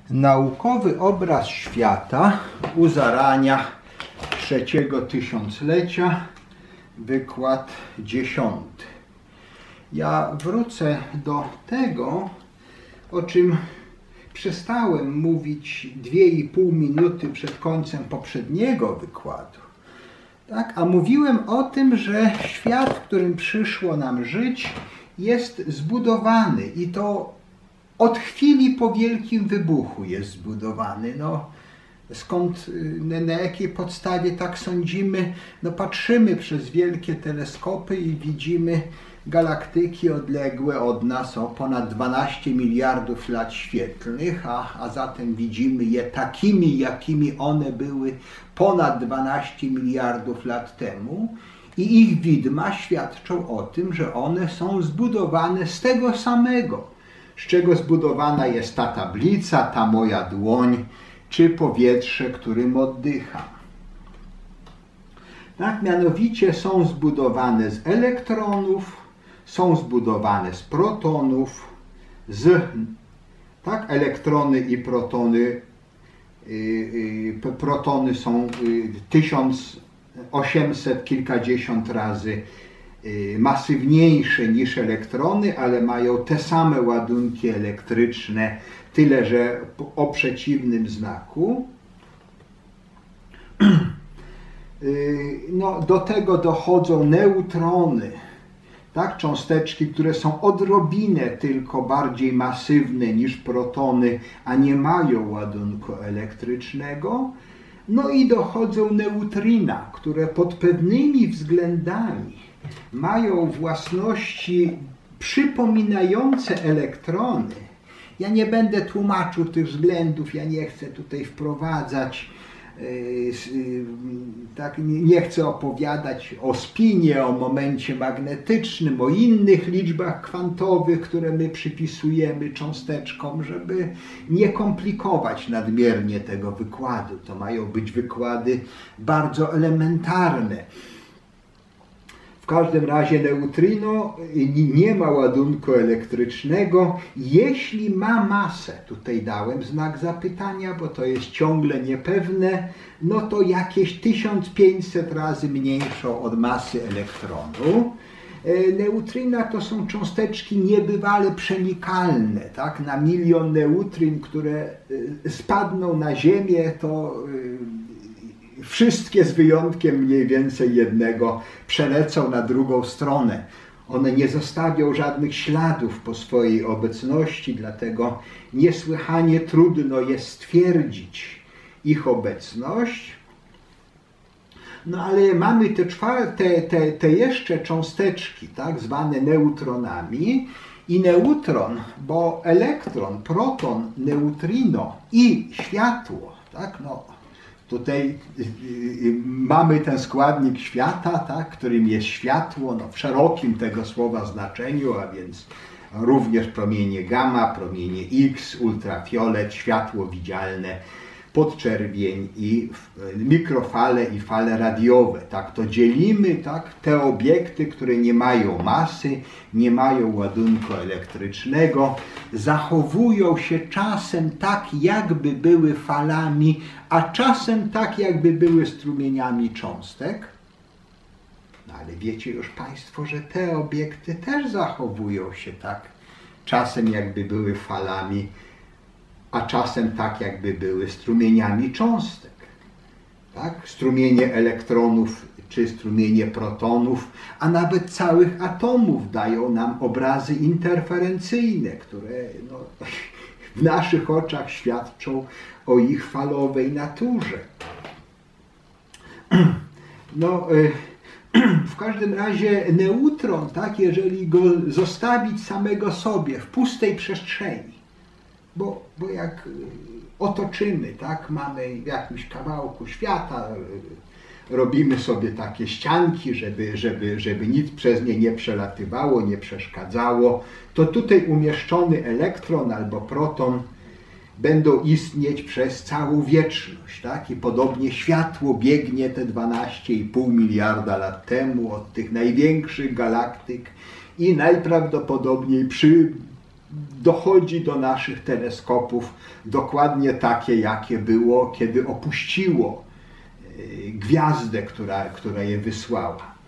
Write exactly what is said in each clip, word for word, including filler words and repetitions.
Naukowy obraz świata u zarania trzeciego tysiąclecia, wykład dziesiąty. Ja wrócę do tego, o czym przestałem mówić dwie i pół minuty przed końcem poprzedniego wykładu. Tak? A mówiłem o tym, że świat, w którym przyszło nam żyć, jest zbudowany i to od chwili po wielkim wybuchu jest zbudowany. No, skąd, na jakiej podstawie tak sądzimy? No, patrzymy przez wielkie teleskopy i widzimy galaktyki odległe od nas o ponad dwanaście miliardów lat świetlnych, a, a zatem widzimy je takimi, jakimi one były ponad dwanaście miliardów lat temu. I ich widma świadczą o tym, że one są zbudowane z tego samego, z czego zbudowana jest ta tablica, ta moja dłoń, czy powietrze, którym oddycham. Tak, mianowicie są zbudowane z elektronów, są zbudowane z protonów, z, tak, elektrony i protony, yy, yy, protony są yy, tysiąc osiemset kilkadziesiąt razy masywniejsze niż elektrony, ale mają te same ładunki elektryczne, tyle że o przeciwnym znaku. No, do tego dochodzą neutrony, tak? Cząsteczki, które są odrobinę tylko bardziej masywne niż protony, a nie mają ładunku elektrycznego. No i dochodzą neutrina, które pod pewnymi względami mają własności przypominające elektrony. Ja nie będę tłumaczył tych względów, ja nie chcę tutaj wprowadzać, tak, nie chcę opowiadać o spinie, o momencie magnetycznym, o innych liczbach kwantowych, które my przypisujemy cząsteczkom, żeby nie komplikować nadmiernie tego wykładu. To mają być wykłady bardzo elementarne. W każdym razie neutrino nie ma ładunku elektrycznego, jeśli ma masę. Tutaj dałem znak zapytania, bo to jest ciągle niepewne, no to jakieś tysiąc pięćset razy mniejszą od masy elektronu. Neutrina to są cząsteczki niebywale przenikalne, tak? Na milion neutrin, które spadną na Ziemię, to wszystkie z wyjątkiem mniej więcej jednego przelecą na drugą stronę. One nie zostawią żadnych śladów po swojej obecności, dlatego niesłychanie trudno jest stwierdzić ich obecność. No ale mamy te, te, te, te jeszcze cząsteczki, tak, zwane neutronami. I neutron, bo elektron, proton, neutrino i światło, tak, no, tutaj mamy ten składnik świata, tak, którym jest światło, no, w szerokim tego słowa znaczeniu, a więc również promienie gamma, promienie X, ultrafiolet, światło widzialne, podczerwień i mikrofale i fale radiowe. Tak, to dzielimy, tak, te obiekty, które nie mają masy, nie mają ładunku elektrycznego, zachowują się czasem tak, jakby były falami, a czasem tak, jakby były strumieniami cząstek. No ale wiecie już Państwo, że te obiekty też zachowują się tak, czasem jakby były falami, a czasem tak, jakby były strumieniami cząstek. Tak? Strumienie elektronów czy strumienie protonów, a nawet całych atomów dają nam obrazy interferencyjne, które no, w naszych oczach świadczą o ich falowej naturze. No, w każdym razie neutron, tak, jeżeli go zostawić samego sobie w pustej przestrzeni, Bo, bo jak otoczymy, tak, mamy w jakimś kawałku świata, robimy sobie takie ścianki, żeby, żeby, żeby nic przez nie nie przelatywało, nie przeszkadzało, to tutaj umieszczony elektron albo proton będą istnieć przez całą wieczność, tak? I podobnie światło biegnie te dwanaście i pół miliarda lat temu od tych największych galaktyk i najprawdopodobniej przy dochodzi do naszych teleskopów dokładnie takie, jakie było, kiedy opuściło gwiazdę, która, która je wysłała.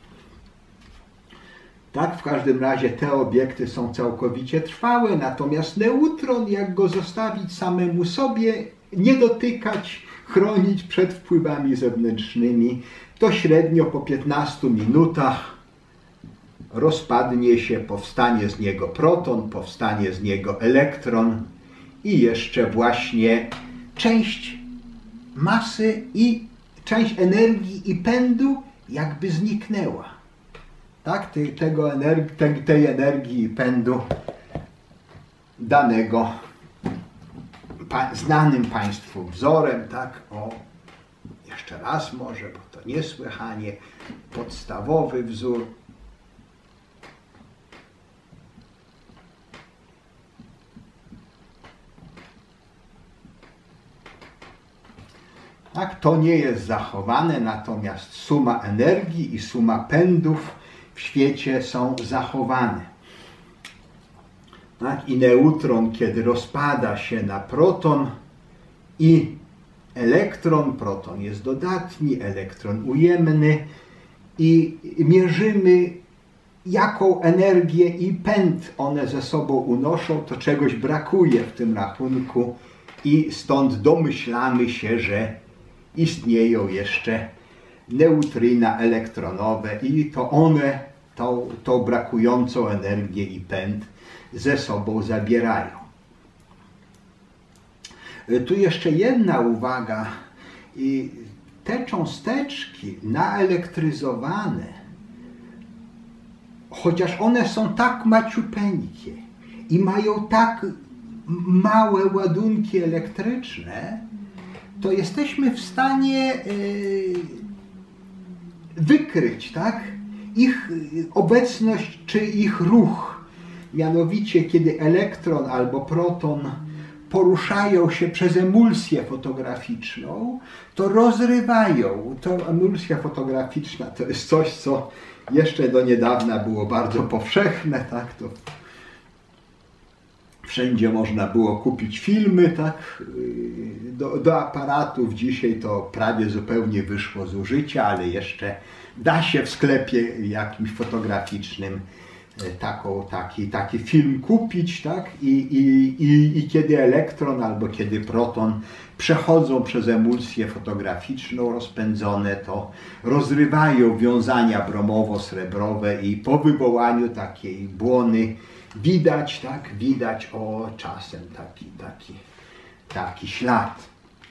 Tak, w każdym razie te obiekty są całkowicie trwałe, natomiast neutron, jak go zostawić samemu sobie, nie dotykać, chronić przed wpływami zewnętrznymi, to średnio po piętnastu minutach rozpadnie się, powstanie z niego proton, powstanie z niego elektron i jeszcze właśnie część masy i część energii i pędu jakby zniknęła. Tak, tej, tego energii, tej, tej energii i pędu danego pa, znanym Państwu wzorem, tak, o, jeszcze raz może, bo to niesłychanie podstawowy wzór. Tak, to nie jest zachowane, natomiast suma energii i suma pędów w świecie są zachowane. Tak, i neutron, kiedy rozpada się na proton i elektron, proton jest dodatni, elektron ujemny i mierzymy, jaką energię i pęd one ze sobą unoszą, to czegoś brakuje w tym rachunku i stąd domyślamy się, że istnieją jeszcze neutryna elektronowe i to one tą, tą brakującą energię i pęd ze sobą zabierają. Tu jeszcze jedna uwaga. I te cząsteczki naelektryzowane, chociaż one są tak maciupeńkie i mają tak małe ładunki elektryczne, to jesteśmy w stanie wykryć, tak, ich obecność czy ich ruch. Mianowicie, kiedy elektron albo proton poruszają się przez emulsję fotograficzną, to rozrywają. To emulsja fotograficzna to jest coś, co jeszcze do niedawna było bardzo powszechne, tak, to wszędzie można było kupić filmy, tak, do, do aparatów. Dzisiaj to prawie zupełnie wyszło z użycia, ale jeszcze da się w sklepie jakimś fotograficznym taką, taki, taki film kupić, tak, I, i, i, i kiedy elektron albo kiedy proton przechodzą przez emulsję fotograficzną rozpędzone, to rozrywają wiązania bromowo-srebrowe i po wywołaniu takiej błony widać, tak, widać o czasem taki, taki, taki ślad.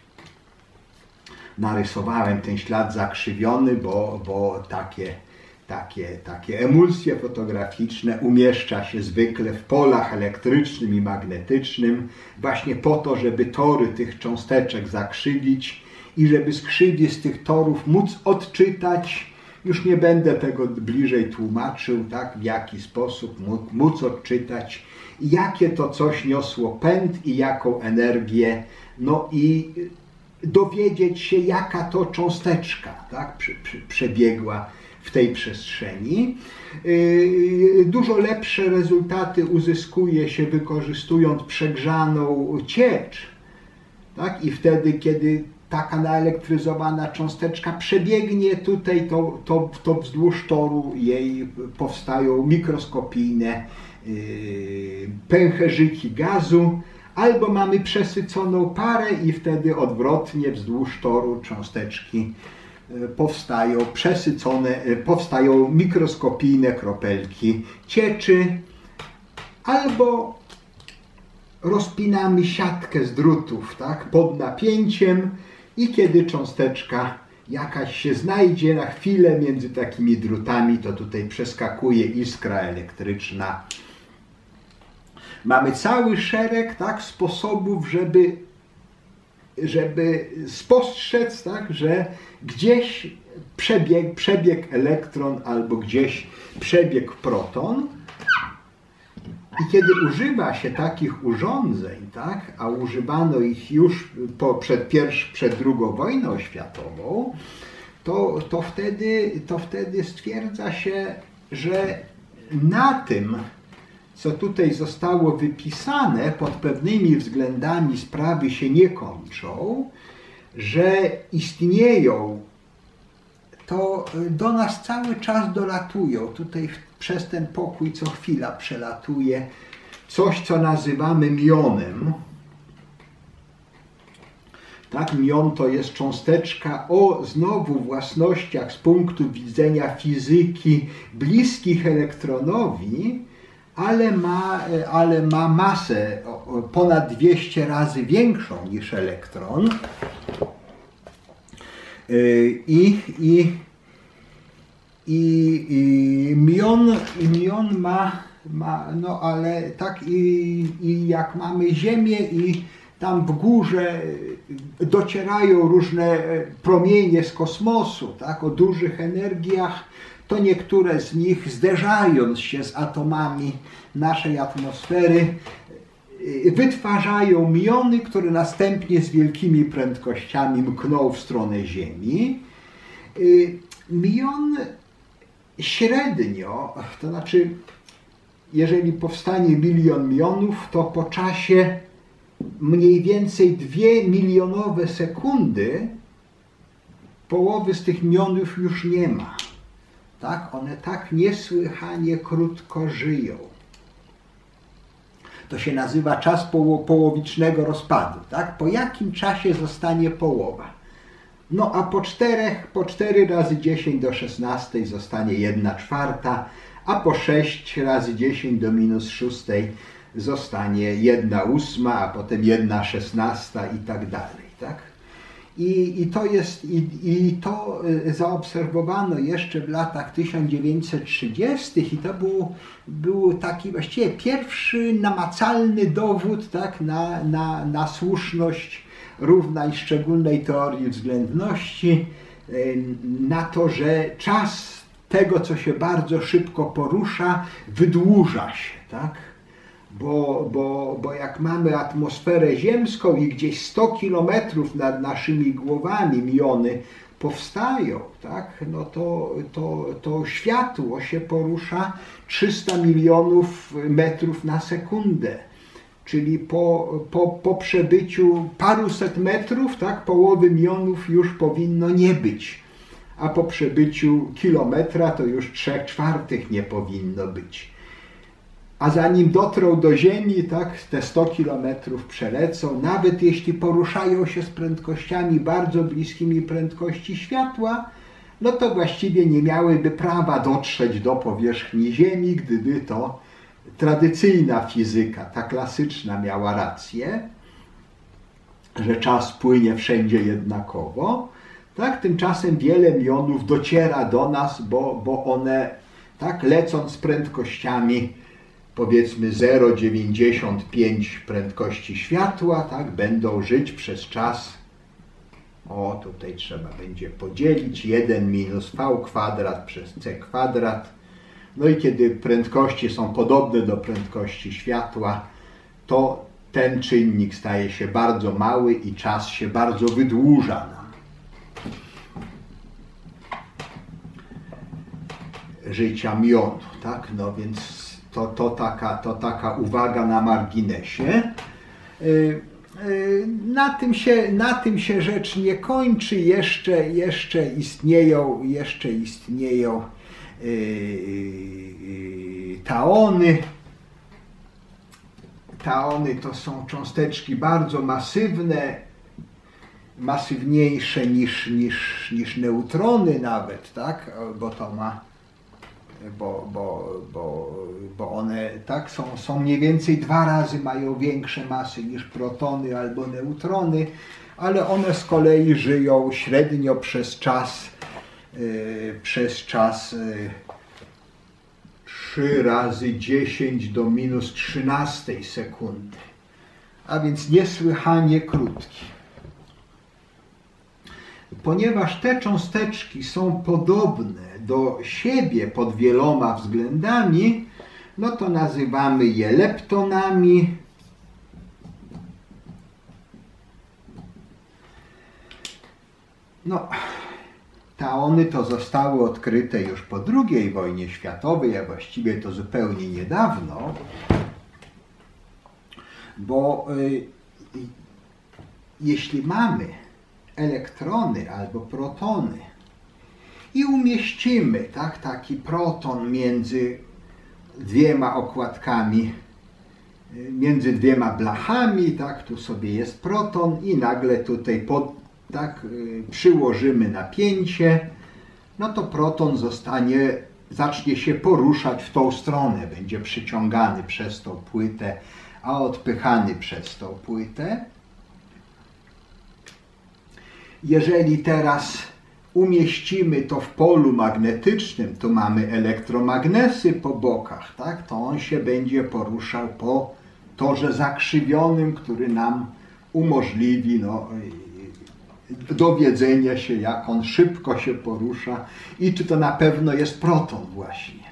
Narysowałem ten ślad zakrzywiony, bo, bo takie, takie, takie emulsje fotograficzne umieszcza się zwykle w polach elektrycznym i magnetycznym właśnie po to, żeby tory tych cząsteczek zakrzywić i żeby z krzywiec torów móc odczytać. Już nie będę tego bliżej tłumaczył, tak, w jaki sposób móc odczytać, jakie to coś niosło pęd i jaką energię, no i dowiedzieć się, jaka to cząsteczka, tak, prze, prze, przebiegła w tej przestrzeni. Yy, dużo lepsze rezultaty uzyskuje się wykorzystując przegrzaną ciecz, tak, i wtedy, kiedy taka naelektryzowana cząsteczka przebiegnie tutaj, to, to, to wzdłuż toru jej powstają mikroskopijne yy, pęcherzyki gazu, albo mamy przesyconą parę i wtedy odwrotnie wzdłuż toru cząsteczki yy, powstają przesycone, yy, powstają mikroskopijne kropelki cieczy, albo rozpinamy siatkę z drutów, tak, pod napięciem i kiedy cząsteczka jakaś się znajdzie na chwilę między takimi drutami, to tutaj przeskakuje iskra elektryczna. Mamy cały szereg, tak, sposobów, żeby, żeby spostrzec, tak, że gdzieś przebieg, przebieg elektron albo gdzieś przebieg proton. I kiedy używa się takich urządzeń, tak, a używano ich już po, przed, pierwsz, przed drugą wojną światową, to, to, wtedy, to wtedy stwierdza się, że na tym, co tutaj zostało wypisane, pod pewnymi względami sprawy się nie kończą, że istnieją, to do nas cały czas dolatują. Tutaj przez ten pokój co chwila przelatuje coś, co nazywamy mionem. Tak, mion to jest cząsteczka o znowu własnościach z punktu widzenia fizyki bliskich elektronowi, ale ma, ale ma masę ponad dwieście razy większą niż elektron. I, i, i, i mion, i mion ma, ma, no ale tak i, i jak mamy Ziemię i tam w górze docierają różne promienie z kosmosu, tak, o dużych energiach, to niektóre z nich, zderzając się z atomami naszej atmosfery, wytwarzają miony, które następnie z wielkimi prędkościami mkną w stronę Ziemi. Mion średnio, to znaczy, jeżeli powstanie milion mionów, to po czasie mniej więcej dwie milionowe sekundy połowy z tych mionów już nie ma. Tak? One tak niesłychanie krótko żyją. To się nazywa czas poło połowicznego rozpadu. Tak? Po jakim czasie zostanie połowa? No a po czterech, po cztery razy dziesięć do szesnastej zostanie jedna czwarta, a po sześć razy dziesięć do minus szóstej zostanie jedna ósma, a potem jedna szesnasta i tak dalej. Tak? I, i, to jest, i, I to zaobserwowano jeszcze w latach tysiąc dziewięćset trzydziestych i to był, był taki właściwie pierwszy namacalny dowód, tak, na, na, na słuszność równań szczególnej teorii względności, na to, że czas tego, co się bardzo szybko porusza, wydłuża się. Tak? Bo, bo, bo jak mamy atmosferę ziemską i gdzieś sto kilometrów nad naszymi głowami miony powstają, tak? No to, to, to światło się porusza trzysta milionów metrów na sekundę. Czyli po, po, po przebyciu paruset metrów, tak, połowy mionów już powinno nie być. A po przebyciu kilometra to już trzech czwartych nie powinno być. A zanim dotrą do Ziemi, tak, te sto kilometrów przelecą, nawet jeśli poruszają się z prędkościami bardzo bliskimi prędkości światła, no to właściwie nie miałyby prawa dotrzeć do powierzchni Ziemi, gdyby to tradycyjna fizyka, ta klasyczna, miała rację, że czas płynie wszędzie jednakowo. Tak, tymczasem wiele mionów dociera do nas, bo, bo one, tak, lecąc z prędkościami powiedzmy zero przecinek dziewięćdziesiąt pięć prędkości światła, tak, będą żyć przez czas, o tutaj trzeba będzie podzielić, jeden minus v kwadrat przez c kwadrat. No i kiedy prędkości są podobne do prędkości światła, to ten czynnik staje się bardzo mały i czas się bardzo wydłuża nam. Życia mionu, tak? No więc to, to, taka, to taka uwaga na marginesie. Na tym się, na tym się rzecz nie kończy, jeszcze, jeszcze istnieją, jeszcze istnieją taony. Taony to są cząsteczki bardzo masywne, masywniejsze niż, niż, niż neutrony nawet, tak? Bo to ma, bo, bo, bo, bo one, tak, są, są mniej więcej dwa razy mają większe masy niż protony albo neutrony, ale one z kolei żyją średnio przez czas, yy, przez czas yy, trzy razy dziesięć do minus trzynastej sekundy, a więc niesłychanie krótki. Ponieważ te cząsteczki są podobne do siebie pod wieloma względami, no to nazywamy je leptonami. No, Teony to zostały odkryte już po drugiej wojnie światowej, a właściwie to zupełnie niedawno, bo y, jeśli mamy elektrony albo protony i umieścimy tak, taki proton między dwiema okładkami, między dwiema blachami, tak, tu sobie jest proton i nagle tutaj pod, tak, przyłożymy napięcie, no to proton zostanie, zacznie się poruszać w tą stronę, będzie przyciągany przez tą płytę, a odpychany przez tą płytę. Jeżeli teraz umieścimy to w polu magnetycznym, tu mamy elektromagnesy po bokach, tak, to on się będzie poruszał po torze zakrzywionym, który nam umożliwi no, dowiedzenie się, jak on szybko się porusza i czy to na pewno jest proton właśnie.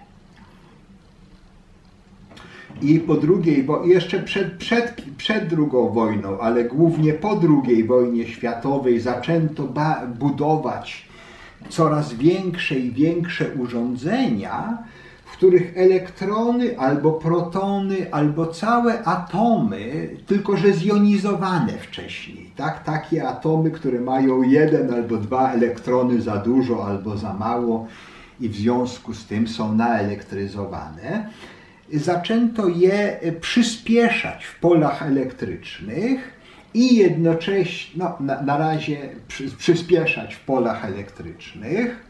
I po drugiej, bo jeszcze przed, przed, przed drugą wojną, ale głównie po drugiej wojnie światowej zaczęto ba budować coraz większe i większe urządzenia, w których elektrony albo protony, albo całe atomy, tylko że zjonizowane wcześniej, tak? Takie atomy, które mają jeden albo dwa elektrony za dużo albo za mało i w związku z tym są naelektryzowane. Zaczęto je przyspieszać w polach elektrycznych i jednocześnie, no, na, na razie przy, przyspieszać w polach elektrycznych.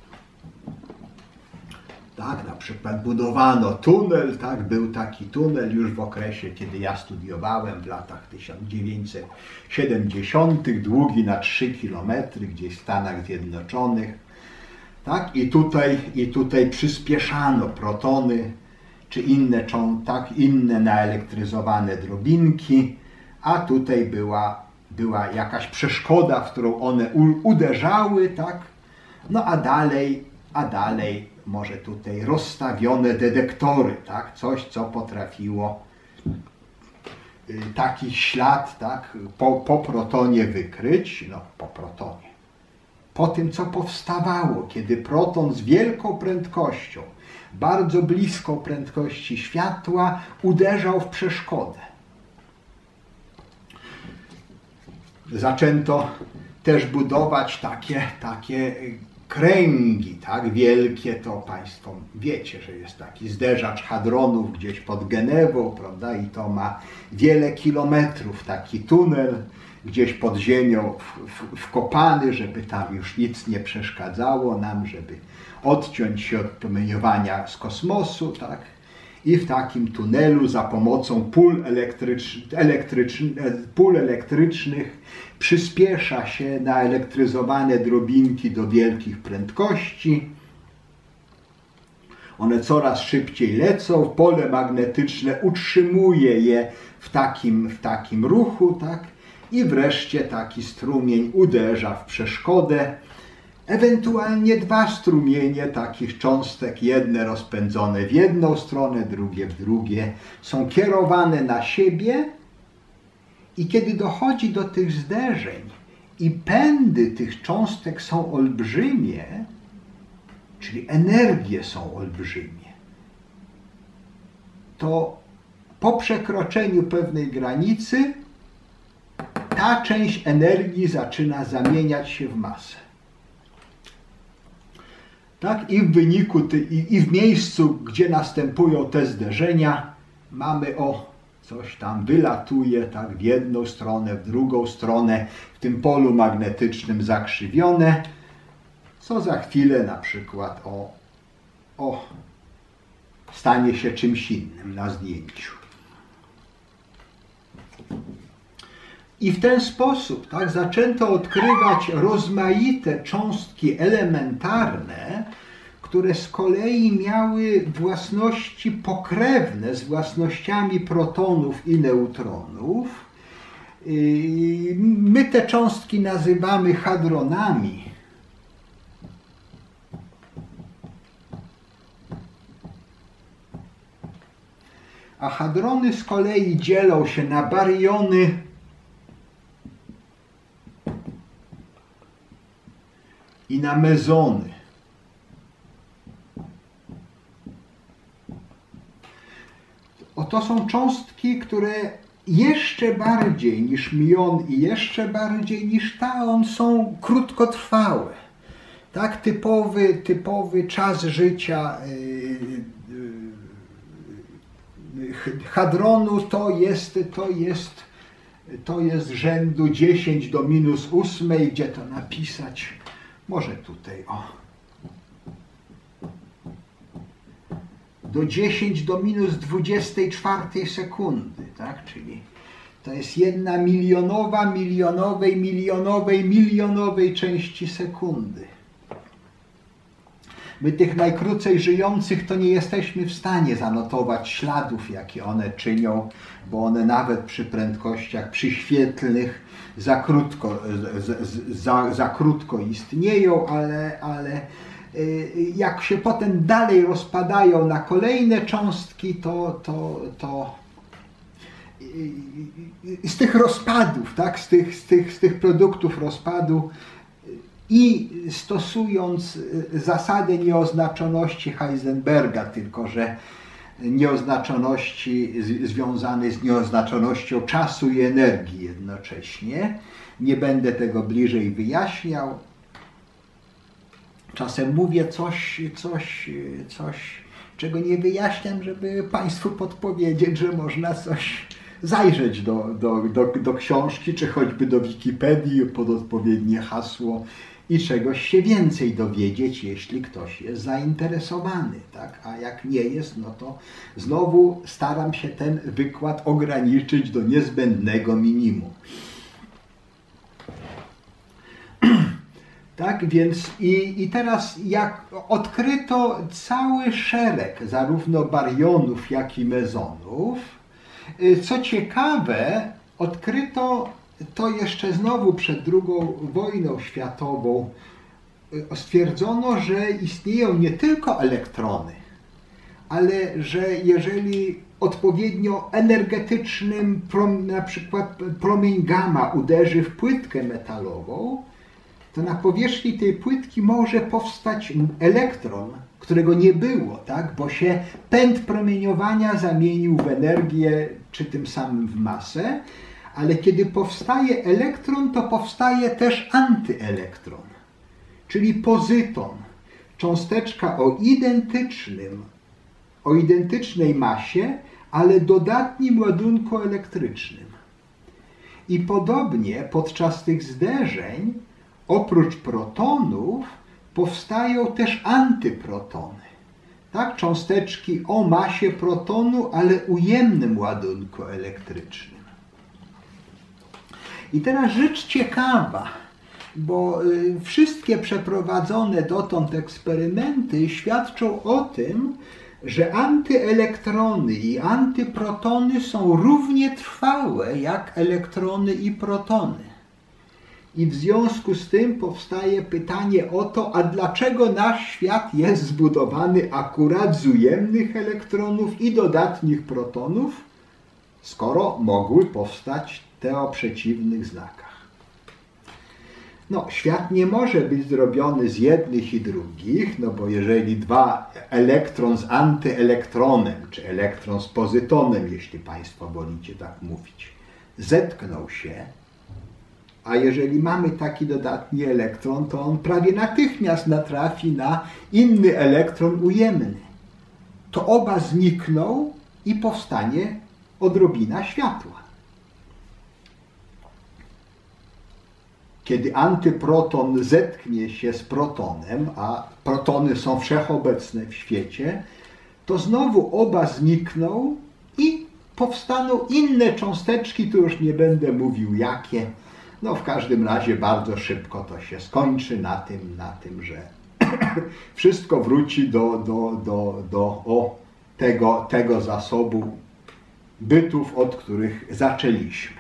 Tak, na przykład budowano tunel, tak, był taki tunel już w okresie, kiedy ja studiowałem w latach tysiąc dziewięćset siedemdziesiątych, długi na trzy kilometry gdzieś w Stanach Zjednoczonych. Tak, i tutaj, i tutaj przyspieszano protony, czy inne, tak, inne naelektryzowane drobinki, a tutaj była, była jakaś przeszkoda, w którą one uderzały, tak, no a dalej, a dalej może tutaj rozstawione detektory, tak, coś, co potrafiło taki ślad, tak, po, po protonie wykryć, no po protonie, po tym, co powstawało, kiedy proton z wielką prędkością, bardzo blisko prędkości światła, uderzał w przeszkodę. Zaczęto też budować takie, takie kręgi, tak, wielkie, to Państwo wiecie, że jest taki zderzacz hadronów gdzieś pod Genewą, prawda, i to ma wiele kilometrów, taki tunel gdzieś pod ziemią wkopany, żeby tam już nic nie przeszkadzało nam, żeby odciąć się od promieniowania z kosmosu, tak? I w takim tunelu za pomocą pól, elektrycz, elektrycz, pól elektrycznych przyspiesza się naelektryzowane drobinki do wielkich prędkości. One coraz szybciej lecą, pole magnetyczne utrzymuje je w takim, w takim ruchu, tak? I wreszcie taki strumień uderza w przeszkodę. Ewentualnie dwa strumienie takich cząstek, jedne rozpędzone w jedną stronę, drugie w drugie, są kierowane na siebie i kiedy dochodzi do tych zderzeń i pędy tych cząstek są olbrzymie, czyli energie są olbrzymie, to po przekroczeniu pewnej granicy ta część energii zaczyna zamieniać się w masę. Tak? I w wyniku, ty, i, i w miejscu, gdzie następują te zderzenia, mamy o, coś tam wylatuje, tak, w jedną stronę, w drugą stronę, w tym polu magnetycznym zakrzywione, co za chwilę na przykład o, o stanie się czymś innym na zdjęciu. I w ten sposób, tak, zaczęto odkrywać rozmaite cząstki elementarne, które z kolei miały własności pokrewne z własnościami protonów i neutronów. My te cząstki nazywamy hadronami. A hadrony z kolei dzielą się na baryony i na mesony. Oto są cząstki, które jeszcze bardziej niż mion i jeszcze bardziej niż taon są krótkotrwałe. Tak, typowy, typowy czas życia hadronu to jest, to jest, to jest rzędu dziesięć do minus ósmej, gdzie to napisać? Może tutaj, o. Do dziesięć do minus dwudziestej czwartej sekundy, tak? Czyli to jest jedna milionowa, milionowej, milionowej, milionowej części sekundy. My tych najkrócej żyjących to nie jesteśmy w stanie zanotować śladów, jakie one czynią, bo one nawet przy prędkościach przyświetlnych za krótko, za, za krótko istnieją, ale, ale jak się potem dalej rozpadają na kolejne cząstki, to, to, to z tych rozpadów, tak, z tych, z tych, z tych produktów rozpadu i stosując zasadę nieoznaczoności Heisenberga, tylko że nieoznaczoności związanej z nieoznaczonością czasu i energii jednocześnie. Nie będę tego bliżej wyjaśniał. Czasem mówię coś, coś, coś, czego nie wyjaśniam, żeby Państwu podpowiedzieć, że można coś zajrzeć do, do, do, do książki, czy choćby do Wikipedii pod odpowiednie hasło i czegoś się więcej dowiedzieć, jeśli ktoś jest zainteresowany, tak? A jak nie jest, no to znowu staram się ten wykład ograniczyć do niezbędnego minimum. Tak, więc i, i teraz jak odkryto cały szereg zarówno barionów, jak i mezonów, co ciekawe, odkryto to jeszcze znowu przed drugą wojną światową, stwierdzono, że istnieją nie tylko elektrony, ale że jeżeli odpowiednio energetycznym, na przykład promień gamma uderzy w płytkę metalową, to na powierzchni tej płytki może powstać elektron, którego nie było, tak? Bo się pęd promieniowania zamienił w energię, czy tym samym w masę, ale kiedy powstaje elektron, to powstaje też antyelektron, czyli pozyton, cząsteczka o identycznym, o identycznej masie, ale dodatnim ładunku elektrycznym. I podobnie podczas tych zderzeń oprócz protonów powstają też antyprotony. Tak? Cząsteczki o masie protonu, ale ujemnym ładunku elektrycznym. I teraz rzecz ciekawa, bo wszystkie przeprowadzone dotąd eksperymenty świadczą o tym, że antyelektrony i antyprotony są równie trwałe jak elektrony i protony. I w związku z tym powstaje pytanie o to, a dlaczego nasz świat jest zbudowany akurat z ujemnych elektronów i dodatnich protonów, skoro mogły powstać te o przeciwnych znakach. No, świat nie może być zrobiony z jednych i drugich, no bo jeżeli dwa elektron z antyelektronem, czy elektron z pozytonem, jeśli Państwo wolicie tak mówić, zetkną się, a jeżeli mamy taki dodatni elektron, to on prawie natychmiast natrafi na inny elektron ujemny. To oba znikną i powstanie odrobina światła. Kiedy antyproton zetknie się z protonem, a protony są wszechobecne w świecie, to znowu oba znikną i powstaną inne cząsteczki, tu już nie będę mówił jakie. No w każdym razie bardzo szybko to się skończy na tym, na tym, że wszystko wróci do, do, do, do o, tego, tego zasobu bytów, od których zaczęliśmy.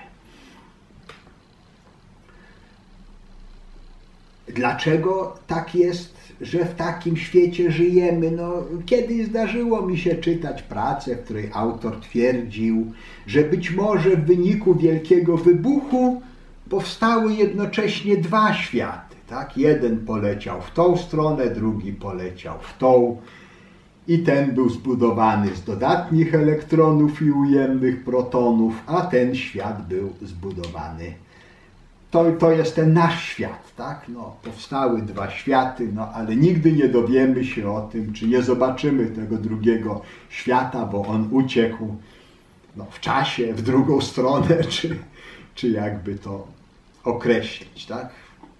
Dlaczego tak jest, że w takim świecie żyjemy? No, kiedyś zdarzyło mi się czytać pracę, w której autor twierdził, że być może w wyniku wielkiego wybuchu powstały jednocześnie dwa światy. tak? Jeden poleciał w tą stronę, drugi poleciał w tą. I ten był zbudowany z dodatnich elektronów i ujemnych protonów, a ten świat był zbudowany. To, to jest ten nasz świat, tak? No, powstały dwa światy, no, ale nigdy nie dowiemy się o tym, czy nie zobaczymy tego drugiego świata, bo on uciekł no, w czasie, w drugą stronę, czy, czy jakby to określić, tak?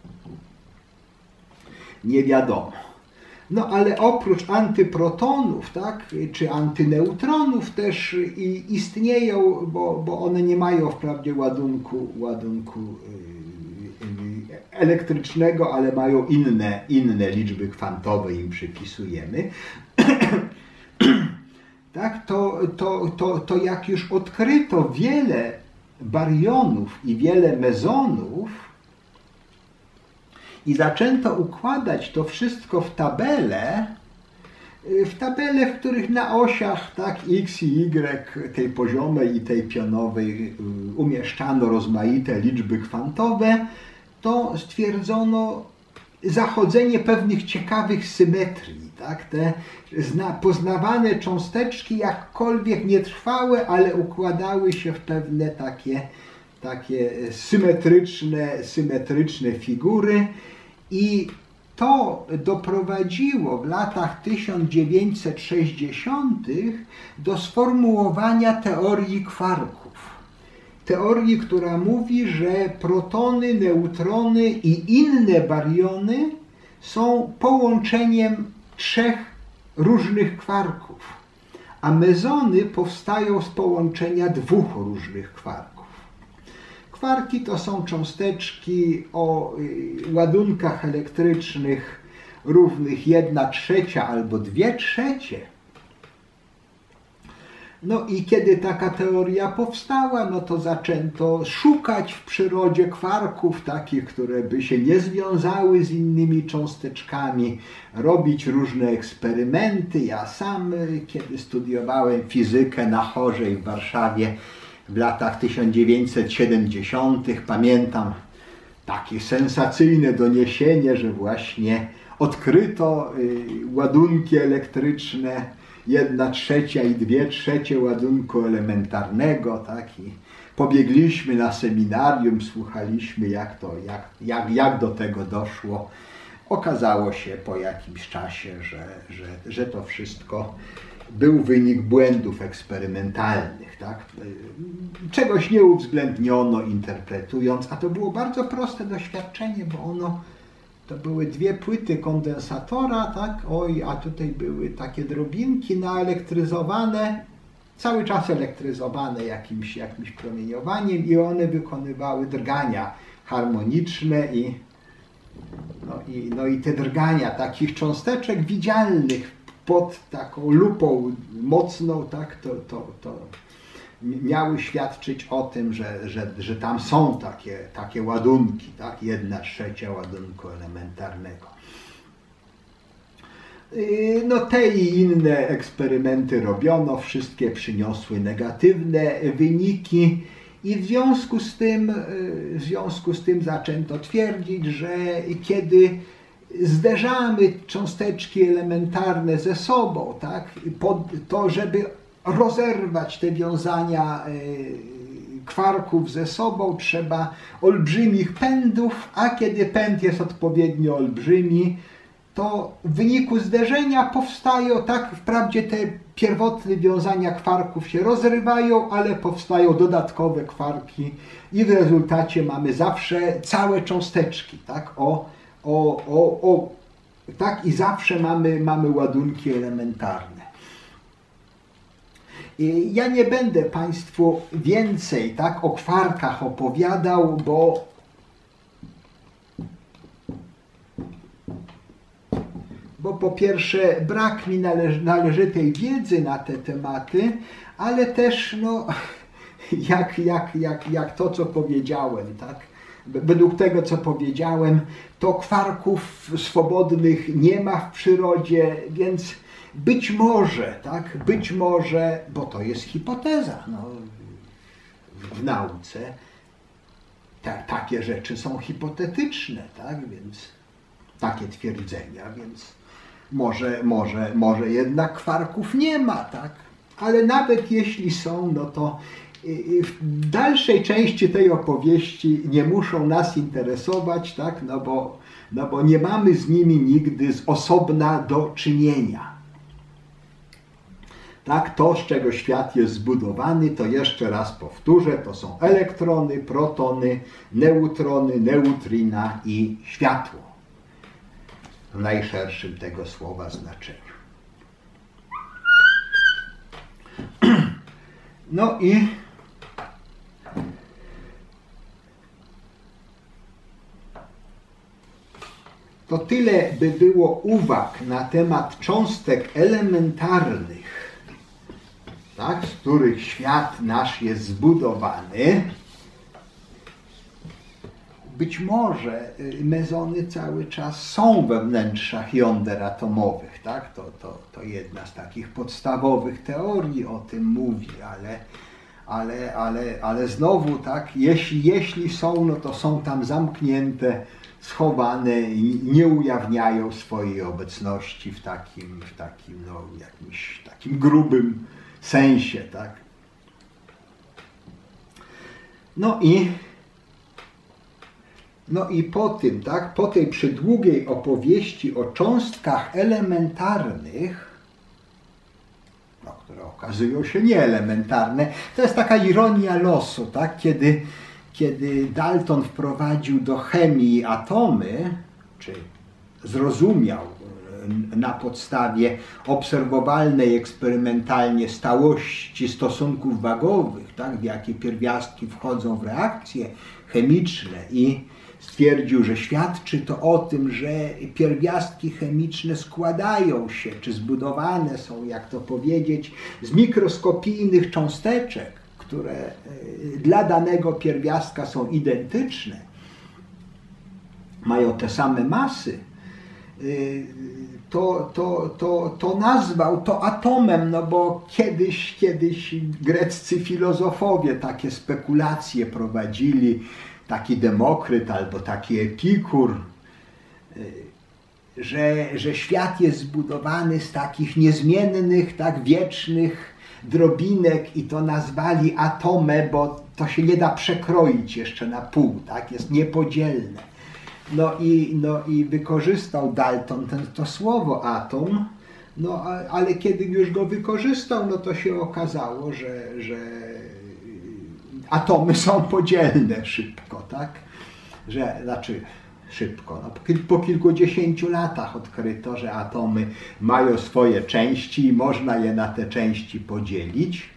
Nie wiadomo. No ale oprócz antyprotonów, tak, czy antyneutronów też i istnieją, bo, bo one nie mają wprawdzie ładunku, ładunku elektrycznego, ale mają inne, inne liczby kwantowe, im przypisujemy. Tak, to, to, to, to jak już odkryto wiele barionów i wiele mezonów, i zaczęto układać to wszystko w tabele, w tabele, w których na osiach tak, x i y, tej poziomej i tej pionowej, umieszczano rozmaite liczby kwantowe, to stwierdzono zachodzenie pewnych ciekawych symetrii. Tak? Te poznawane cząsteczki jakkolwiek nietrwałe, ale układały się w pewne takie, takie symetryczne, symetryczne figury. I to doprowadziło w latach tysiąc dziewięćset sześćdziesiątych do sformułowania teorii kwarków. Teorii, która mówi, że protony, neutrony i inne bariony są połączeniem trzech różnych kwarków, a mezony powstają z połączenia dwóch różnych kwarków. Kwarki to są cząsteczki o ładunkach elektrycznych równych jedna trzecia albo dwie trzecie. No i kiedy taka teoria powstała, no to zaczęto szukać w przyrodzie kwarków, takich, które by się nie związały z innymi cząsteczkami, robić różne eksperymenty. Ja sam, kiedy studiowałem fizykę na Chorzej w Warszawie, w latach tysiąc dziewięćset siedemdziesiątych pamiętam takie sensacyjne doniesienie, że właśnie odkryto ładunki elektryczne jedna trzecia i dwie trzecie ładunku elementarnego, tak? I pobiegliśmy na seminarium, słuchaliśmy jak, to, jak, jak, jak do tego doszło. Okazało się po jakimś czasie, że, że, że to wszystko był wynik błędów eksperymentalnych, tak? Czegoś nie uwzględniono interpretując, a to było bardzo proste doświadczenie, bo ono, to były dwie płyty kondensatora, tak? Oj, a tutaj były takie drobinki naelektryzowane, cały czas elektryzowane jakimś, jakimś promieniowaniem i one wykonywały drgania harmoniczne i no, i no i te drgania takich cząsteczek widzialnych pod taką lupą mocną, tak, to, to, to miały świadczyć o tym, że, że, że tam są takie, takie ładunki, tak, jedna trzecia ładunku elementarnego. No te i inne eksperymenty robiono, wszystkie przyniosły negatywne wyniki i w związku z tym, w związku z tym zaczęto twierdzić, że kiedy zderzamy cząsteczki elementarne ze sobą, tak, pod to, żeby rozerwać te wiązania kwarków ze sobą, trzeba olbrzymich pędów, a kiedy pęd jest odpowiednio olbrzymi, to w wyniku zderzenia powstają, tak, wprawdzie te pierwotne wiązania kwarków się rozrywają, ale powstają dodatkowe kwarki i w rezultacie mamy zawsze całe cząsteczki, tak, o, o, o, o, tak, i zawsze mamy, mamy ładunki elementarne. Ja nie będę Państwu więcej, tak, o kwarkach opowiadał, bo bo po pierwsze brak mi należ, należytej wiedzy na te tematy, ale też no, jak, jak, jak, jak to, co powiedziałem, tak? Według tego, co powiedziałem, to kwarków swobodnych nie ma w przyrodzie, więc być może, tak, być może, bo to jest hipoteza, no, w nauce ta, takie rzeczy są hipotetyczne, tak, więc takie twierdzenia, więc może, może, może jednak kwarków nie ma, tak? Ale nawet jeśli są, no to w dalszej części tej opowieści nie muszą nas interesować, tak? No bo, no bo nie mamy z nimi nigdy z osobna do czynienia. Tak, to, z czego świat jest zbudowany, to jeszcze raz powtórzę, to są elektrony, protony, neutrony, neutrina i światło. W najszerszym tego słowa znaczeniu. No i to tyle by było uwag na temat cząstek elementarnych, tak, z których świat nasz jest zbudowany. Być może mezony cały czas są we wnętrzach jąder atomowych, tak? To, to, to jedna z takich podstawowych teorii o tym mówi, ale, ale, ale, ale znowu, tak, jeśli, jeśli są, no to są tam zamknięte, schowane i nie ujawniają swojej obecności w takim, w takim, no, jakimś takim grubym sensie, tak? No i No i po tym, tak, po tej przydługiej opowieści o cząstkach elementarnych, no, które okazują się nieelementarne, to jest taka ironia losu, tak, kiedy, kiedy Dalton wprowadził do chemii atomy, czy zrozumiał na podstawie obserwowalnej eksperymentalnie stałości stosunków wagowych, tak, w jakie pierwiastki wchodzą w reakcje chemiczne i stwierdził, że świadczy to o tym, że pierwiastki chemiczne składają się, czy zbudowane są, jak to powiedzieć, z mikroskopijnych cząsteczek, które dla danego pierwiastka są identyczne, mają te same masy, to, to, to, to nazwał to atomem, no bo kiedyś, kiedyś greccy filozofowie takie spekulacje prowadzili, taki Demokryt albo taki Epikur, że, że świat jest zbudowany z takich niezmiennych, tak wiecznych drobinek i to nazwali atomem, bo to się nie da przekroić jeszcze na pół, tak, jest niepodzielne. No i, no i wykorzystał Dalton ten, to słowo atom, no ale kiedy już go wykorzystał, no to się okazało, że, że atomy są podzielne szybko, tak? Że, znaczy szybko, no, po, po kilkudziesięciu latach odkryto, że atomy mają swoje części i można je na te części podzielić.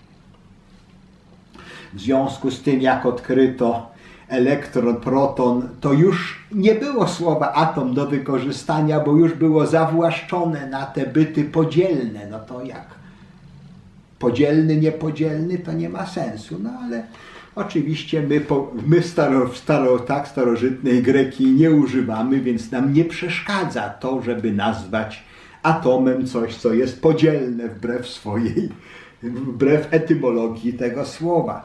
W związku z tym, jak odkryto elektron, proton, to już nie było słowa atom do wykorzystania, bo już było zawłaszczone na te byty podzielne. No to jak? Podzielny, niepodzielny to nie ma sensu, no ale oczywiście my, my staro, staro, tak starożytnej greki nie używamy, więc nam nie przeszkadza to, żeby nazwać atomem coś, co jest podzielne wbrew swojej, wbrew etymologii tego słowa.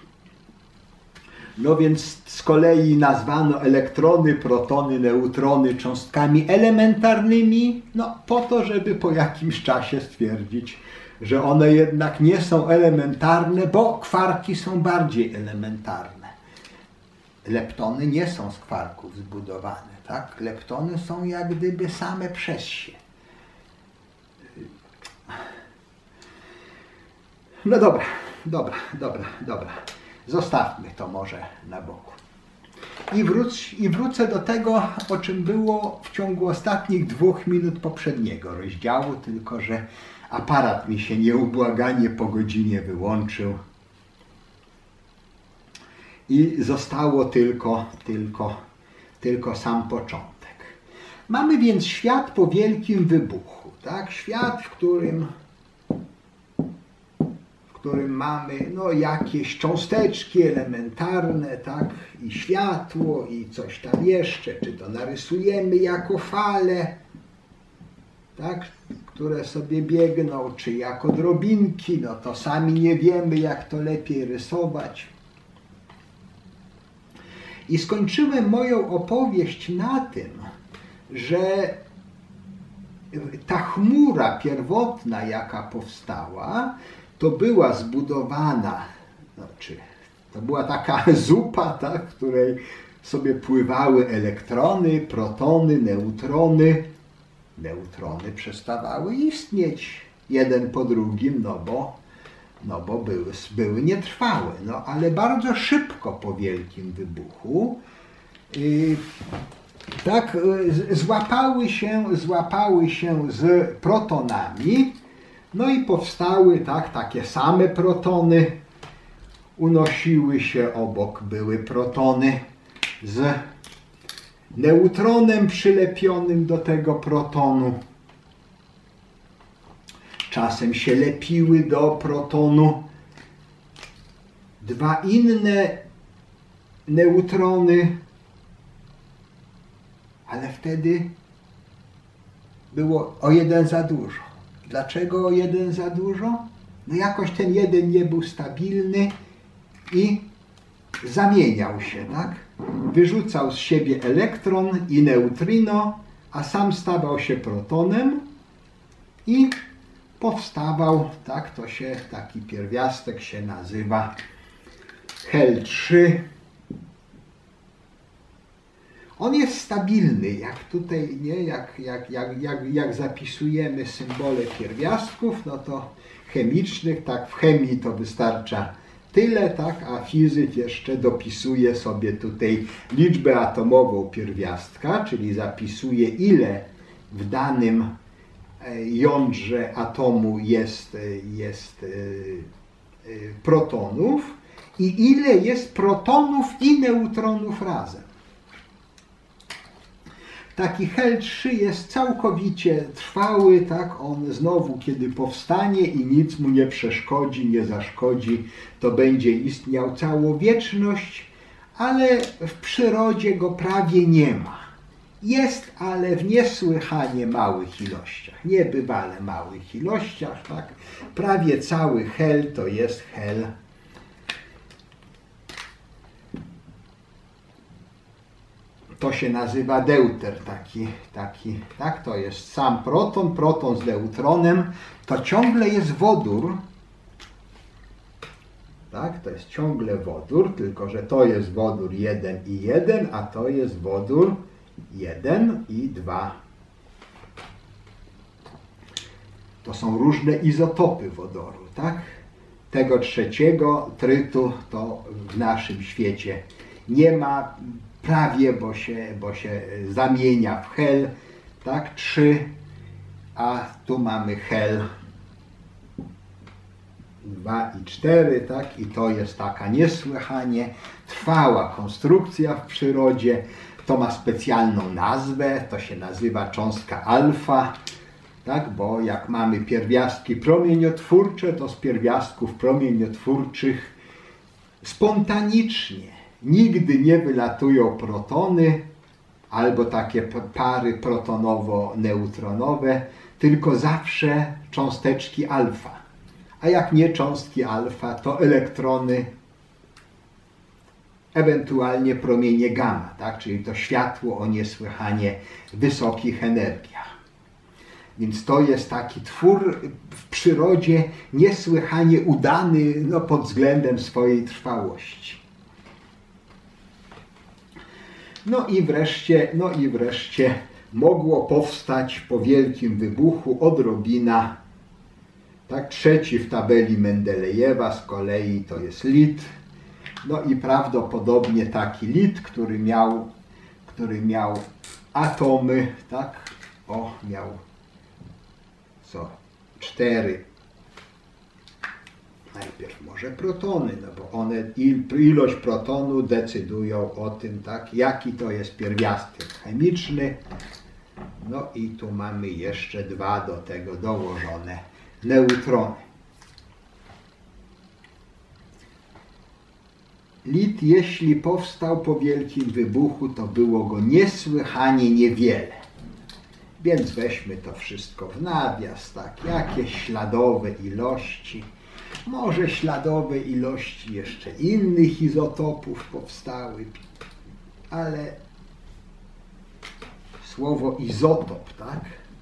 No więc z kolei nazwano elektrony, protony, neutrony cząstkami elementarnymi, no po to, żeby po jakimś czasie stwierdzić, że one jednak nie są elementarne, bo kwarki są bardziej elementarne. Leptony nie są z kwarków zbudowane, tak? Leptony są jak gdyby same przez się. No dobra, dobra, dobra, dobra. Zostawmy to może na boku. I, wróć, I wrócę do tego, o czym było w ciągu ostatnich dwóch minut poprzedniego rozdziału, tylko że aparat mi się nieubłaganie po godzinie wyłączył i zostało tylko, tylko, tylko sam początek. Mamy więc świat po wielkim wybuchu, tak? Świat, w którym w którym mamy no, jakieś cząsteczki elementarne, tak, i światło, i coś tam jeszcze, czy to narysujemy jako fale, tak, które sobie biegną, czy jako drobinki, no to sami nie wiemy, jak to lepiej rysować. I skończyłem moją opowieść na tym, że ta chmura pierwotna, jaka powstała, to była zbudowana, znaczy, to była taka zupa, tak, w której sobie pływały elektrony, protony, neutrony. Neutrony przestawały istnieć jeden po drugim, no bo, no bo były, były nietrwałe. No, ale bardzo szybko po wielkim wybuchu yy, tak yy, złapały się, złapały się z protonami, no i powstały tak, takie same protony, unosiły się obok, były protony z neutronem przylepionym do tego protonu. Czasem się lepiły do protonu dwa inne neutrony, ale wtedy było o jeden za dużo. Dlaczego o jeden za dużo? No jakoś ten jeden nie był stabilny i zamieniał się, tak? Wyrzucał z siebie elektron i neutrino, a sam stawał się protonem i powstawał, tak, to się, taki pierwiastek się nazywa hel trzy. On jest stabilny, jak tutaj, nie, jak, jak, jak, jak, jak zapisujemy symbole pierwiastków, no to chemicznych, tak, w chemii to wystarcza tyle, tak, a fizyk jeszcze dopisuje sobie tutaj liczbę atomową pierwiastka, czyli zapisuje, ile w danym jądrze atomu jest, jest protonów i ile jest protonów i neutronów razem. Taki hel trzy jest całkowicie trwały, tak, on znowu kiedy powstanie i nic mu nie przeszkodzi, nie zaszkodzi, to będzie istniał całą wieczność, ale w przyrodzie go prawie nie ma. Jest, ale w niesłychanie małych ilościach, niebywale małych ilościach, tak. Prawie cały hel to jest hel. To się nazywa deuter, taki, taki, tak, to jest sam proton, proton z neutronem, to ciągle jest wodór, tak, to jest ciągle wodór, tylko że to jest wodór jeden i jeden, a to jest wodór jeden i dwa. To są różne izotopy wodoru, tak? Tego trzeciego trytu to w naszym świecie nie ma prawie, bo się, bo się zamienia w hel, tak? trzy, a tu mamy hel dwa i cztery, tak? I to jest taka niesłychanie trwała konstrukcja w przyrodzie. To ma specjalną nazwę, to się nazywa cząstka alfa, tak? Bo jak mamy pierwiastki promieniotwórcze, to z pierwiastków promieniotwórczych spontanicznie nigdy nie wylatują protony albo takie pary protonowo-neutronowe, tylko zawsze cząsteczki alfa. A jak nie cząstki alfa, to elektrony, ewentualnie promienie gamma, tak? Czyli to światło o niesłychanie wysokich energiach. Więc to jest taki twór w przyrodzie niesłychanie udany, no, pod względem swojej trwałości. No i wreszcie, no i wreszcie mogło powstać po wielkim wybuchu odrobina, tak, trzeci w tabeli Mendelejewa z kolei to jest lit. No i prawdopodobnie taki lit, który miał, który miał atomy, tak, o, miał co, cztery, najpierw może protony, no bo one, ilość protonu decydują o tym, tak, jaki to jest pierwiastek chemiczny. No i tu mamy jeszcze dwa do tego dołożone neutrony. Lit, jeśli powstał po wielkim wybuchu, to było go niesłychanie niewiele. Więc weźmy to wszystko w nawias, tak, jakieś śladowe ilości, może śladowe ilości jeszcze innych izotopów powstały, ale słowo izotop, tak?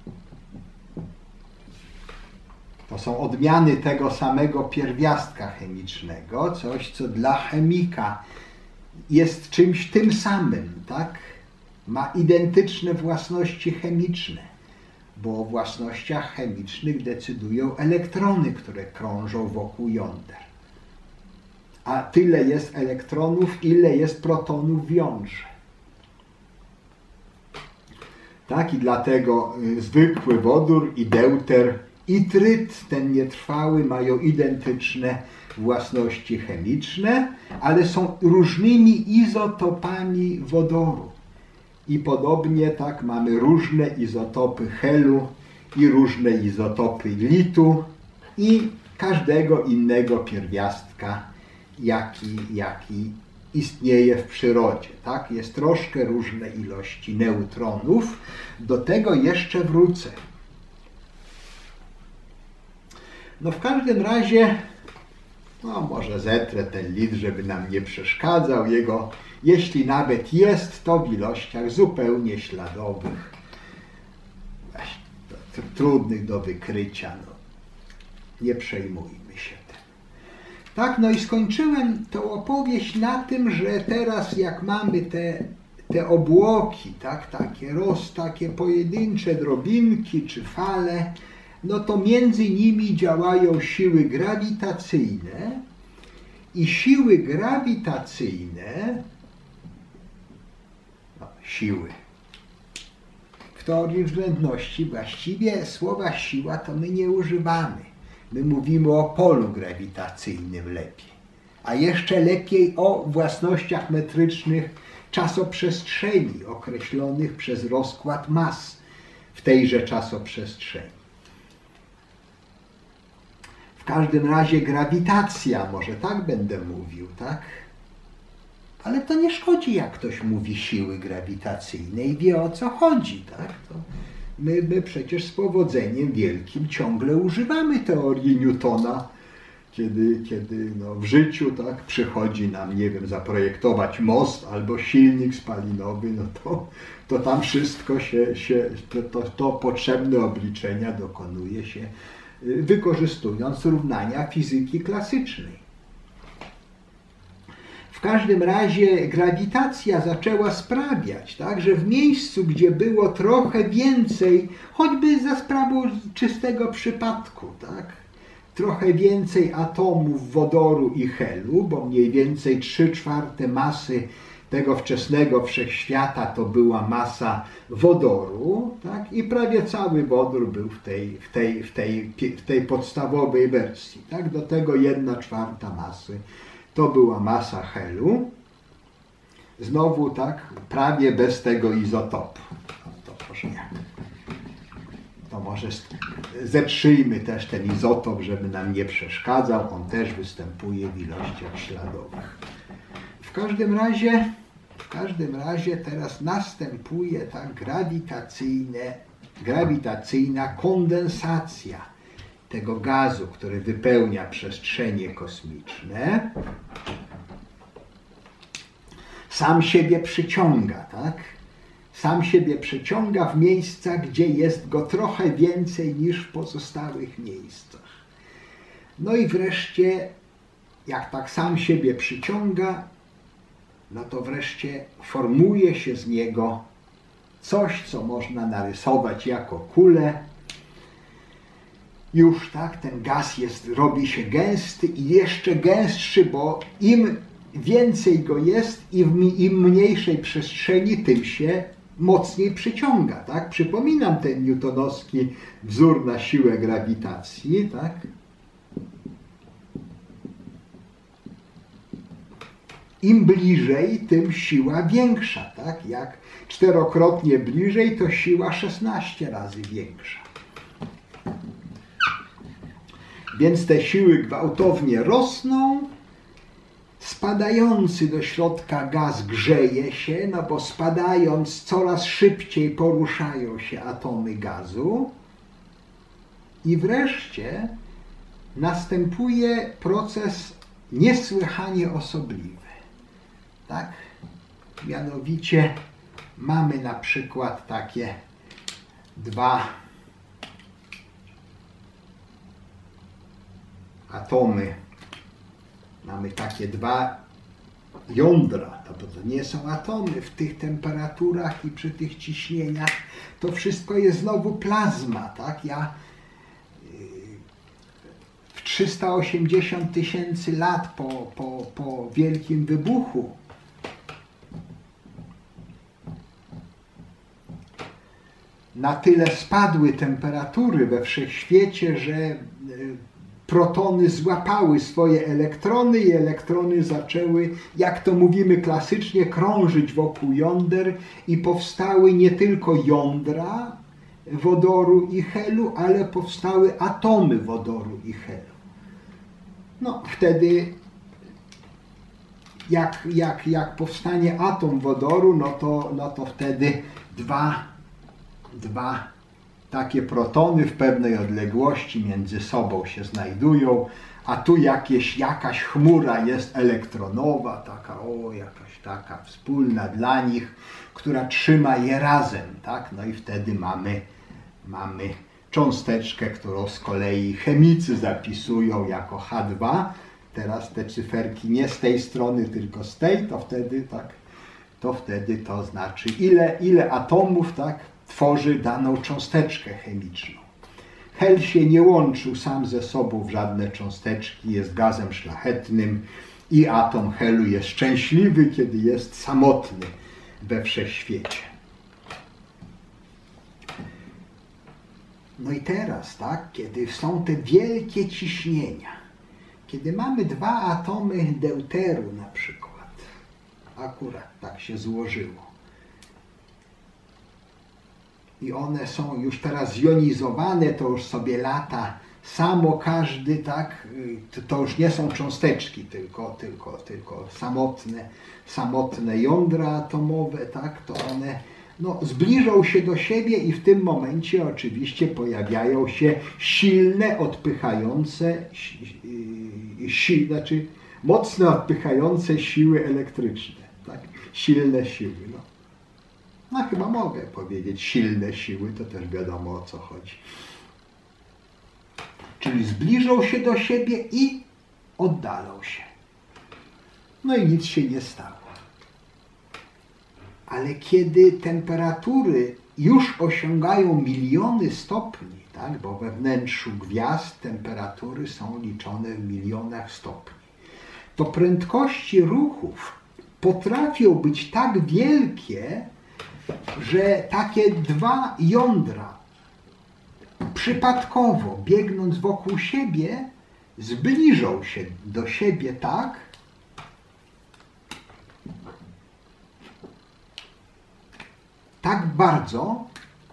To są odmiany tego samego pierwiastka chemicznego, coś, co dla chemika jest czymś tym samym, tak? Ma identyczne własności chemiczne, bo o własnościach chemicznych decydują elektrony, które krążą wokół jąder. A tyle jest elektronów, ile jest protonów w jądrze. Tak, i dlatego zwykły wodór i deuter i tryt, ten nietrwały, mają identyczne własności chemiczne, ale są różnymi izotopami wodoru. I podobnie tak mamy różne izotopy helu i różne izotopy litu i każdego innego pierwiastka, jaki, jaki istnieje w przyrodzie. Tak? Jest troszkę różne ilości neutronów. Do tego jeszcze wrócę. No w każdym razie, no może zetrę ten lit, żeby nam nie przeszkadzał. Jego, jeśli nawet jest, to w ilościach zupełnie śladowych, trudnych do wykrycia. No, nie przejmujmy się tym. Tak, no i skończyłem tę opowieść na tym, że teraz jak mamy te, te obłoki, tak, takie roz, takie pojedyncze drobinki czy fale, no to między nimi działają siły grawitacyjne i siły grawitacyjne, no, siły, w teorii względności właściwie słowa siła to my nie używamy. My mówimy o polu grawitacyjnym lepiej, a jeszcze lepiej o własnościach metrycznych czasoprzestrzeni określonych przez rozkład mas w tejże czasoprzestrzeni. W każdym razie grawitacja, może tak będę mówił, tak? Ale to nie szkodzi, jak ktoś mówi siły grawitacyjne i wie, o co chodzi, tak? To my, my przecież z powodzeniem wielkim ciągle używamy teorii Newtona, kiedy, kiedy no, w życiu tak przychodzi nam, nie wiem, zaprojektować most albo silnik spalinowy, no to, to tam wszystko się, się to, to, to potrzebne obliczenia dokonuje się wykorzystując równania fizyki klasycznej. W każdym razie grawitacja zaczęła sprawiać, tak, że w miejscu, gdzie było trochę więcej, choćby za sprawą czystego przypadku, tak, trochę więcej atomów wodoru i helu, bo mniej więcej trzy czwarte masy tego wczesnego wszechświata to była masa wodoru, tak? I prawie cały wodór był w tej, w tej, w tej, w tej podstawowej wersji. Tak? Do tego jedna czwarta masy to była masa helu. Znowu tak, prawie bez tego izotopu. No to proszę nie. To może zetrzyjmy też ten izotop, żeby nam nie przeszkadzał. On też występuje w ilościach śladowych. W każdym razie, w każdym razie teraz następuje ta grawitacyjne, grawitacyjna kondensacja tego gazu, który wypełnia przestrzenie kosmiczne. Sam siebie przyciąga, tak? Sam siebie przyciąga w miejscach, gdzie jest go trochę więcej niż w pozostałych miejscach. No i wreszcie, jak tak sam siebie przyciąga, no to wreszcie formuje się z niego coś, co można narysować jako kulę. Już tak, ten gaz jest, robi się gęsty i jeszcze gęstszy, bo im więcej go jest i w im mniejszej przestrzeni, tym się mocniej przyciąga. Tak? Przypominam ten newtonowski wzór na siłę grawitacji. Tak? Im bliżej, tym siła większa. Tak? Jak czterokrotnie bliżej, to siła szesnaście razy większa. Więc te siły gwałtownie rosną. Spadający do środka gaz grzeje się, no bo spadając coraz szybciej poruszają się atomy gazu. I wreszcie następuje proces niesłychanie osobliwy. Tak? Mianowicie mamy na przykład takie dwa atomy, mamy takie dwa jądra, to, to nie są atomy w tych temperaturach i przy tych ciśnieniach, to wszystko jest znowu plazma, tak? Ja w trzysta osiemdziesiąt tysięcy lat po, po, po wielkim wybuchu na tyle spadły temperatury we wszechświecie, że protony złapały swoje elektrony i elektrony zaczęły, jak to mówimy klasycznie, krążyć wokół jąder i powstały nie tylko jądra wodoru i helu, ale powstały atomy wodoru i helu. No wtedy jak, jak, jak powstanie atom wodoru, no to, no to wtedy dwa, dwa takie protony w pewnej odległości między sobą się znajdują, a tu jakieś, jakaś chmura jest elektronowa, taka o, jakaś taka wspólna dla nich, która trzyma je razem, tak? No i wtedy mamy, mamy cząsteczkę, którą z kolei chemicy zapisują jako H dwa. Teraz te cyferki nie z tej strony, tylko z tej, to wtedy tak, to wtedy to znaczy ile, ile atomów, tak, tworzy daną cząsteczkę chemiczną. Hel się nie łączył sam ze sobą w żadne cząsteczki, jest gazem szlachetnym i atom helu jest szczęśliwy, kiedy jest samotny we wszechświecie. No i teraz, tak, kiedy są te wielkie ciśnienia, kiedy mamy dwa atomy deuteru na przykład, akurat tak się złożyło, i one są już teraz zjonizowane, to już sobie lata samo każdy, tak, to już nie są cząsteczki, tylko, tylko, tylko samotne, samotne jądra atomowe, tak, to one no, zbliżą się do siebie i w tym momencie oczywiście pojawiają się silne, odpychające, si, znaczy mocno odpychające siły elektryczne, tak, silne siły, no. No chyba mogę powiedzieć silne siły, to też wiadomo o co chodzi. Czyli zbliżą się do siebie i oddalą się. No i nic się nie stało. Ale kiedy temperatury już osiągają miliony stopni, tak, bo we wnętrzu gwiazd temperatury są liczone w milionach stopni, to prędkości ruchów potrafią być tak wielkie, że takie dwa jądra przypadkowo, biegnąc wokół siebie, zbliżą się do siebie tak, tak bardzo,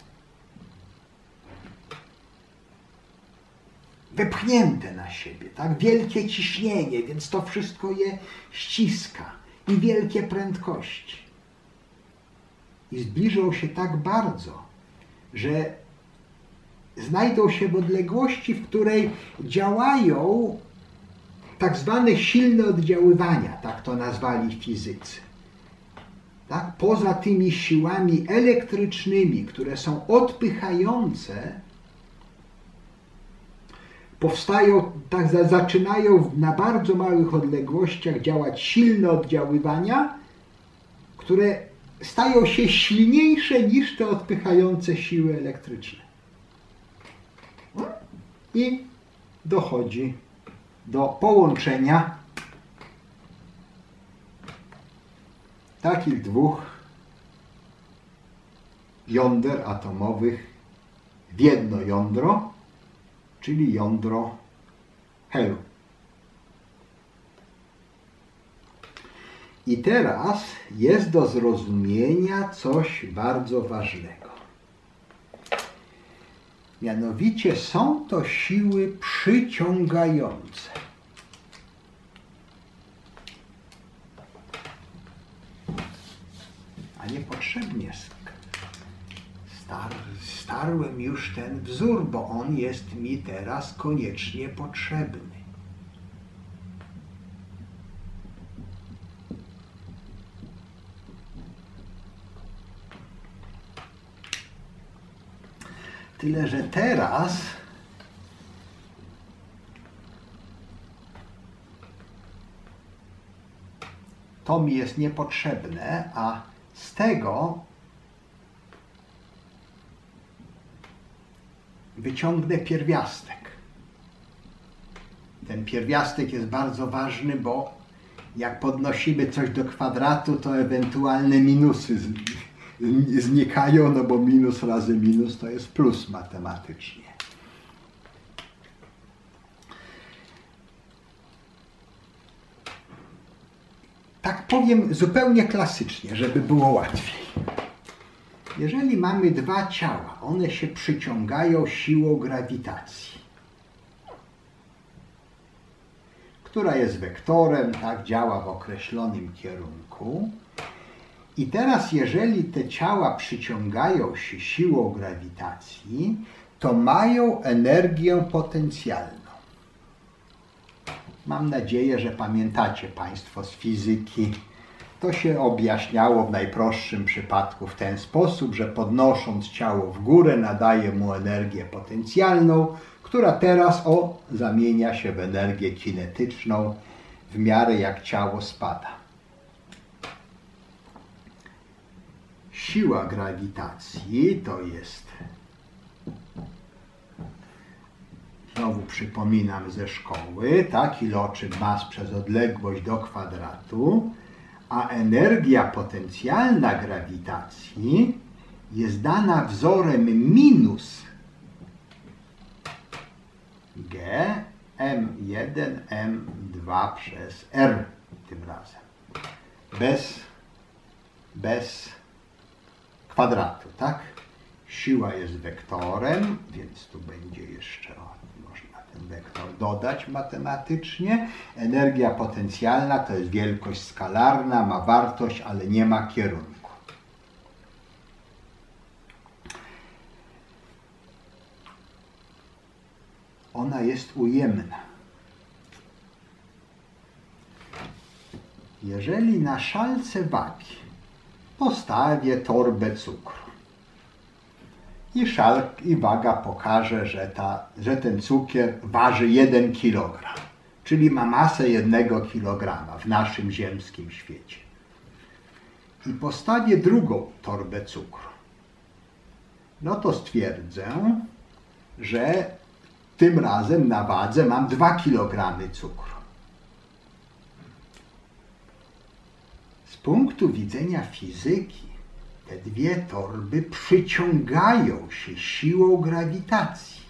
wepchnięte na siebie, tak, wielkie ciśnienie, więc to wszystko je ściska i wielkie prędkości. I zbliżą się tak bardzo, że znajdą się w odległości, w której działają tak zwane silne oddziaływania, tak to nazwali fizycy. Tak? Poza tymi siłami elektrycznymi, które są odpychające, powstają, tak, zaczynają na bardzo małych odległościach działać silne oddziaływania, które stają się silniejsze niż te odpychające siły elektryczne. I dochodzi do połączenia takich dwóch jąder atomowych w jedno jądro, czyli jądro helu. I teraz jest do zrozumienia coś bardzo ważnego. Mianowicie są to siły przyciągające. A niepotrzebnie star, starłem już ten wzór, bo on jest mi teraz koniecznie potrzebny. Tyle, że teraz to mi jest niepotrzebne, a z tego wyciągnę pierwiastek. Ten pierwiastek jest bardzo ważny, bo jak podnosimy coś do kwadratu, to ewentualne minusy znikają, no bo minus razy minus to jest plus matematycznie. Tak powiem zupełnie klasycznie, żeby było łatwiej. Jeżeli mamy dwa ciała, one się przyciągają siłą grawitacji, która jest wektorem, tak, działa w określonym kierunku. I teraz, jeżeli te ciała przyciągają się siłą grawitacji, to mają energię potencjalną. Mam nadzieję, że pamiętacie Państwo z fizyki. To się objaśniało w najprostszym przypadku w ten sposób, że podnosząc ciało w górę nadaje mu energię potencjalną, która teraz o, zamienia się w energię kinetyczną w miarę jak ciało spada. Siła grawitacji to jest, znowu przypominam ze szkoły, tak, iloczyn mas przez odległość do kwadratu, a energia potencjalna grawitacji jest dana wzorem minus G M jeden M dwa przez R tym razem. Bez, bez kwadratu, tak? Siła jest wektorem, więc tu będzie jeszcze, o, można ten wektor dodać matematycznie. Energia potencjalna to jest wielkość skalarna, ma wartość, ale nie ma kierunku. Ona jest ujemna. Jeżeli na szalce wagi postawię torbę cukru i, szal, i waga pokaże, że, ta, że ten cukier waży jeden kilogram, czyli ma masę jednego kilograma w naszym ziemskim świecie. I postawię drugą torbę cukru, no to stwierdzę, że tym razem na wadze mam dwa kilogramy cukru. Z punktu widzenia fizyki te dwie torby przyciągają się siłą grawitacji.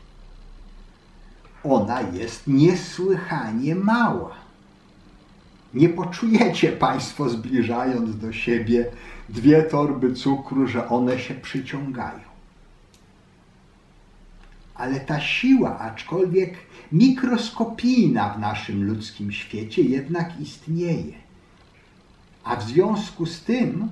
Ona jest niesłychanie mała. Nie poczujecie Państwo, zbliżając do siebie dwie torby cukru, że one się przyciągają. Ale ta siła, aczkolwiek mikroskopijna w naszym ludzkim świecie, jednak istnieje. A w związku z tym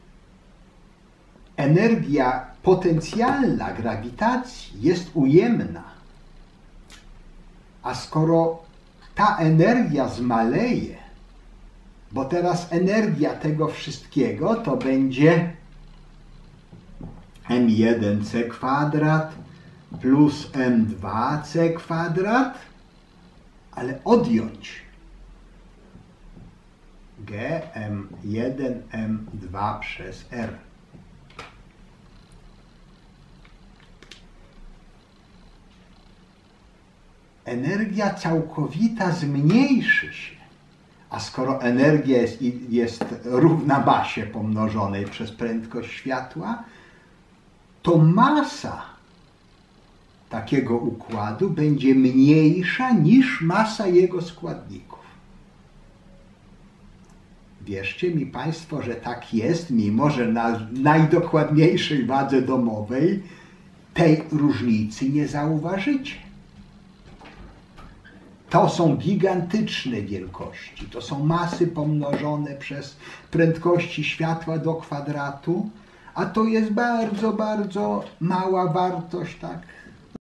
energia potencjalna grawitacji jest ujemna. A skoro ta energia zmaleje, bo teraz energia tego wszystkiego to będzie M jeden C kwadrat plus M dwa C kwadrat, ale odjąć G M jeden M dwa przez R. Energia całkowita zmniejszy się, a skoro energia jest, jest równa masie pomnożonej przez prędkość światła, to masa takiego układu będzie mniejsza niż masa jego składników. Wierzcie mi Państwo, że tak jest, mimo że na najdokładniejszej wadze domowej tej różnicy nie zauważycie. To są gigantyczne wielkości, to są masy pomnożone przez prędkości światła do kwadratu, a to jest bardzo, bardzo mała wartość, tak?